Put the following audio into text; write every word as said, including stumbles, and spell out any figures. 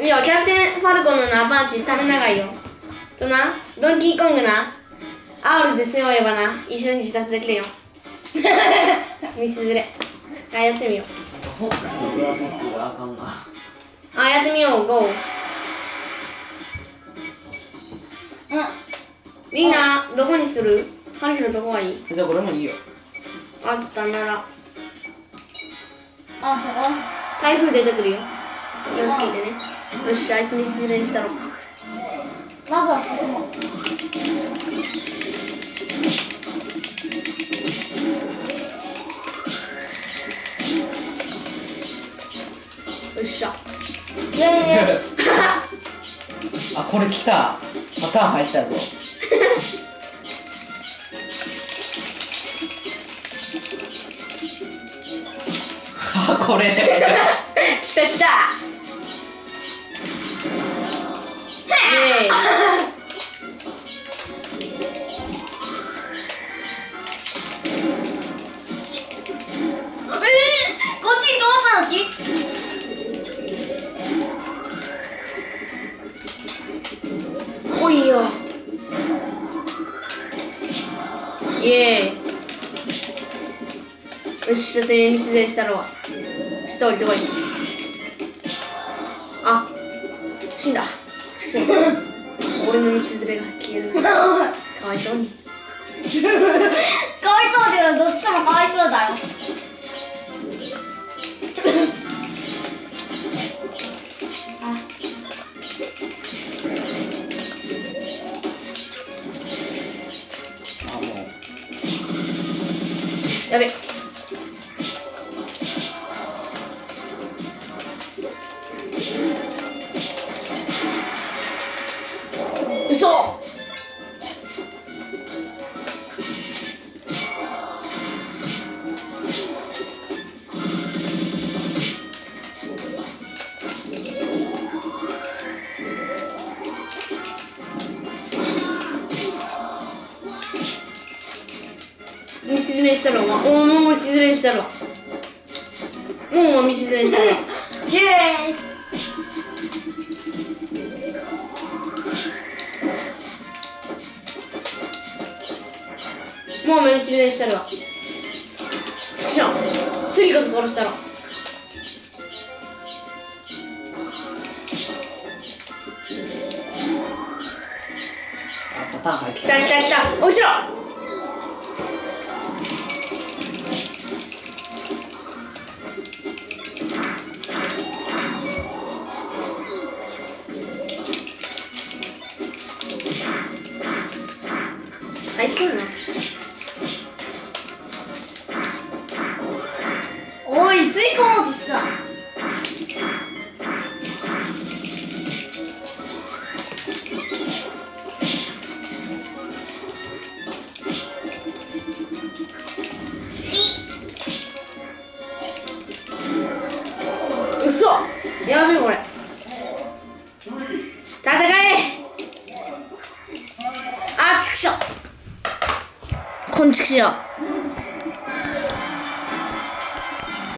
いや、キャプテンファルコンのなパンチため長いよ。とな、ドンキーコングな、アウルで背負えばな、一緒に自殺できるよ。ミスずれ。あ、やってみよう。 フォークのグラフィックがあかんが。 あ、やってみよう、ゴー。 うん。 みんな、どこにする？ハリヒロどこがいい？ じゃあこれもいいよ。 あったなら。 あ、そこ。 台風出てくるよ。気をつけてね。よっしゃ、あいつミスずれしたろ。 まずはそこも。 よっしゃ。 いやいやいや。 あ、これ来た。パターン入ったぞ。あ、これ。 来た来た。イエーイ。 こっちに飛ばさなき。 来いよ。イエーイ。よっしゃ、てめえ道連れしたろわ。下降りてこい。あ、死んだ。ちくしょう。俺の道連れが消えるな。かわいそうに。 かわいそうだけど、どっちもかわいそうだよ。 あ、もう。 やべ。うそ。道連れしたろ。おもう道連れしたろ。もう道連れしたろ。 イエーイ。 もう道連れしたろ。ちくしょう。次こそ殺したろ。 あ、パターン入っ来た。 た来た来た。後ろ。最高やな。 おい、吸い込もうとした。 うそ。やべえこれ。戦え。あ、ちくしょう。こんちくしょう。